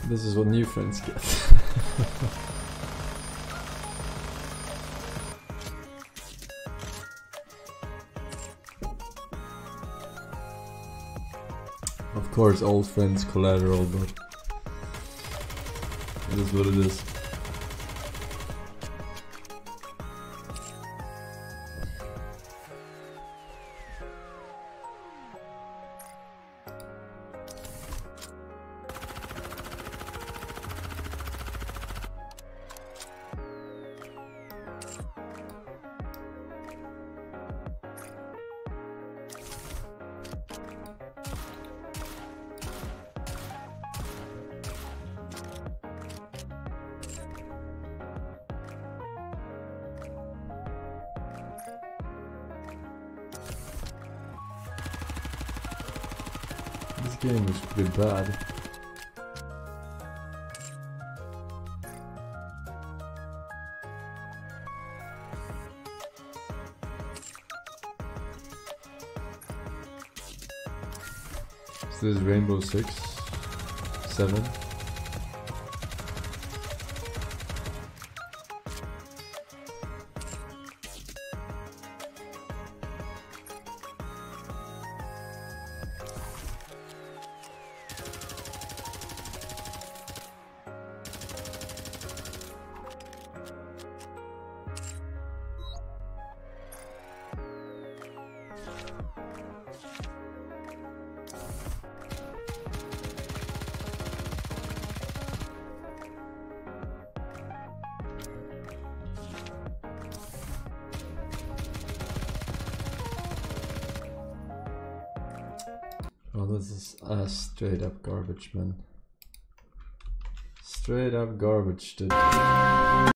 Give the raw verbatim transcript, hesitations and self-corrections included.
This is what new friends get. Of course, old friends collateral, but it is what it is. This game is pretty bad. So this is Rainbow Six, seven. Well, this is uh, straight up garbage, man. Straight up garbage, dude.